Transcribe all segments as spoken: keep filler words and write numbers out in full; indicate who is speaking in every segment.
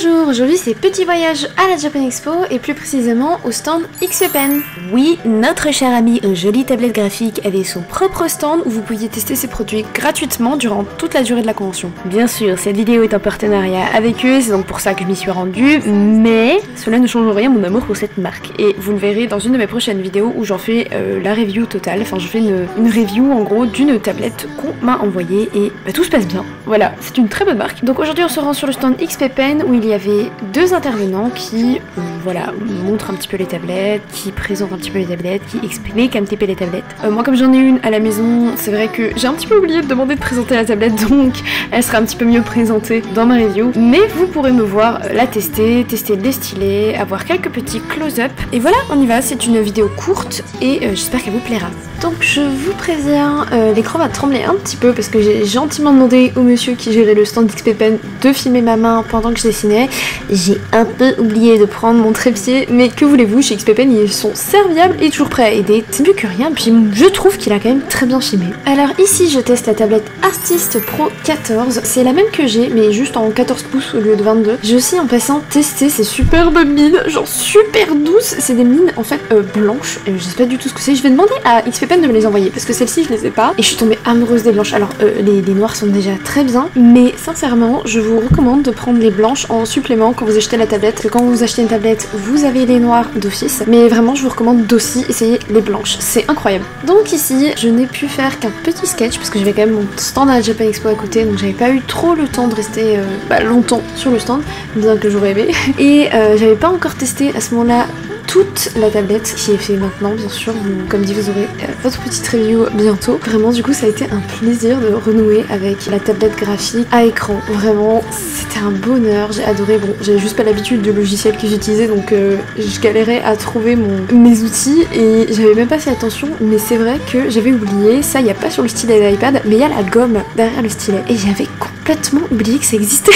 Speaker 1: Bonjour, aujourd'hui c'est petit voyage à la Japan Expo et plus précisément au stand X P Pen. Oui, notre cher ami Jolie Tablette Graphique avait son propre stand où vous pouviez tester ses produits gratuitement durant toute la durée de la convention. Bien sûr, cette vidéo est en partenariat avec eux, c'est donc pour ça que je m'y suis rendue, mais cela ne change rien mon amour pour cette marque. Et vous le verrez dans une de mes prochaines vidéos où j'en fais euh, la review totale, enfin je fais une, une review en gros d'une tablette qu'on m'a envoyée et bah, tout se passe bien. Voilà, c'est une très bonne marque. Donc aujourd'hui on se rend sur le stand X P Pen où il y avait deux intervenants qui euh, voilà, montrent un petit peu les tablettes, qui présentent un petit peu les tablettes, qui expliquent un petit peu les tablettes. Euh, moi comme j'en ai une à la maison, c'est vrai que j'ai un petit peu oublié de demander de présenter la tablette, donc elle sera un petit peu mieux présentée dans ma review. Mais vous pourrez me voir la tester, tester les stylets, avoir quelques petits close-up. Et voilà, on y va, c'est une vidéo courte et euh, j'espère qu'elle vous plaira. Donc je vous préviens, euh, l'écran va trembler un petit peu parce que j'ai gentiment demandé au monsieur qui gérait le stand X P Pen de filmer ma main pendant que je dessinais. J'ai un peu oublié de prendre mon trépied, mais que voulez-vous, chez X P Pen ils sont serviables et toujours prêts à aider. C'est mieux que rien, puis je trouve qu'il a quand même très bien filmé. Alors ici je teste la tablette Artist Pro quatorze, c'est la même que j'ai mais juste en quatorze pouces au lieu de vingt-deux. J'ai aussi en passant testé ces superbes mines, genre super douces, c'est des mines en fait euh, blanches, et je sais pas du tout ce que c'est. Je vais demander à X P Pen de me les envoyer parce que celles-ci je les ai pas et je suis tombée amoureuse des blanches. Alors euh, les, les noirs sont déjà très bien, mais sincèrement je vous recommande de prendre les blanches en supplément quand vous achetez la tablette, parce que quand vous achetez une tablette vous avez les noirs d'office, mais vraiment je vous recommande d'aussi essayer les blanches, c'est incroyable. Donc ici je n'ai pu faire qu'un petit sketch parce que j'avais quand même mon stand à la Japan Expo à côté, donc j'avais pas eu trop le temps de rester euh, bah, longtemps sur le stand, bien que j'aurais aimé, et euh, j'avais pas encore testé à ce moment là toute la tablette qui est fait maintenant, bien sûr. Vous, comme dit, vous aurez euh, votre petite review bientôt. Vraiment, du coup, ça a été un plaisir de renouer avec la tablette graphique à écran. Vraiment, c'était un bonheur. J'ai adoré. Bon, j'avais juste pas l'habitude du logiciel que j'utilisais, donc euh, je galérais à trouver mon, mes outils et j'avais même pas fait attention. Mais c'est vrai que j'avais oublié. Ça, il n'y a pas sur le stylet de l'iPad, mais il y a la gomme derrière le stylet. Et j'avais complètement oublié que ça existait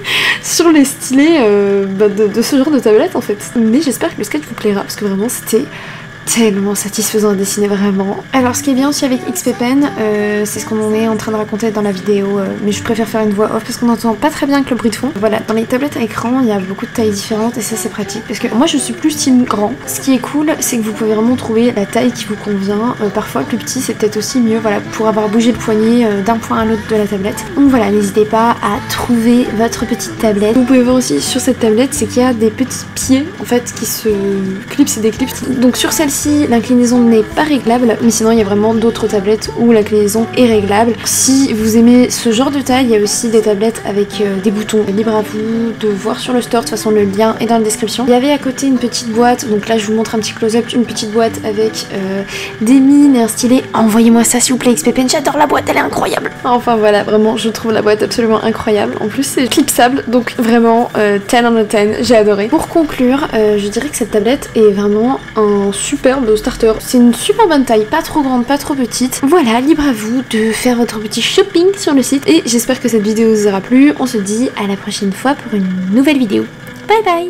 Speaker 1: sur les stylets euh, bah, de, de ce genre de tablette en fait. Mais j'espère que le sketch vous plaira parce que vraiment c'était tellement satisfaisant à dessiner, vraiment. Alors ce qui est bien aussi avec X P Pen, euh, c'est ce qu'on est en train de raconter dans la vidéo, euh, mais je préfère faire une voix off parce qu'on n'entend pas très bien avec le bruit de fond. Voilà, dans les tablettes à écran, il y a beaucoup de tailles différentes et ça c'est pratique parce que moi je suis plus team grand. Ce qui est cool, c'est que vous pouvez vraiment trouver la taille qui vous convient. Euh, parfois plus petit c'est peut-être aussi mieux, voilà, pour avoir bougé le poignet euh, d'un point à l'autre de la tablette. Donc voilà, n'hésitez pas à trouver votre petite tablette. Vous pouvez voir aussi sur cette tablette, c'est qu'il y a des petits pieds en fait qui se clipsent et déclipsent. Donc sur celle Si l'inclinaison n'est pas réglable, mais sinon il y a vraiment d'autres tablettes où l'inclinaison est réglable. Si vous aimez ce genre de taille, il y a aussi des tablettes avec euh, des boutons. Libre à vous de voir sur le store, de toute façon le lien est dans la description. Il y avait à côté une petite boîte, donc là je vous montre un petit close-up, une petite boîte avec euh, des mines et un stylet. Envoyez-moi ça s'il vous plaît X P Pen, j'adore la boîte, elle est incroyable. Enfin voilà, vraiment je trouve la boîte absolument incroyable. En plus c'est clipsable, donc vraiment euh, dix out of dix, j'ai adoré. Pour conclure, euh, je dirais que cette tablette est vraiment un super de starter. C'est une super bonne taille, pas trop grande, pas trop petite. Voilà, libre à vous de faire votre petit shopping sur le site et j'espère que cette vidéo vous aura plu. On se dit à la prochaine fois pour une nouvelle vidéo. Bye bye.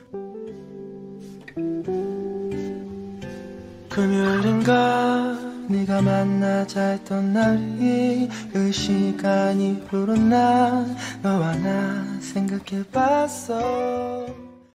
Speaker 1: 네가 만나자 했던 날이 그 시간이 흐른 날 너와 나 생각해봤어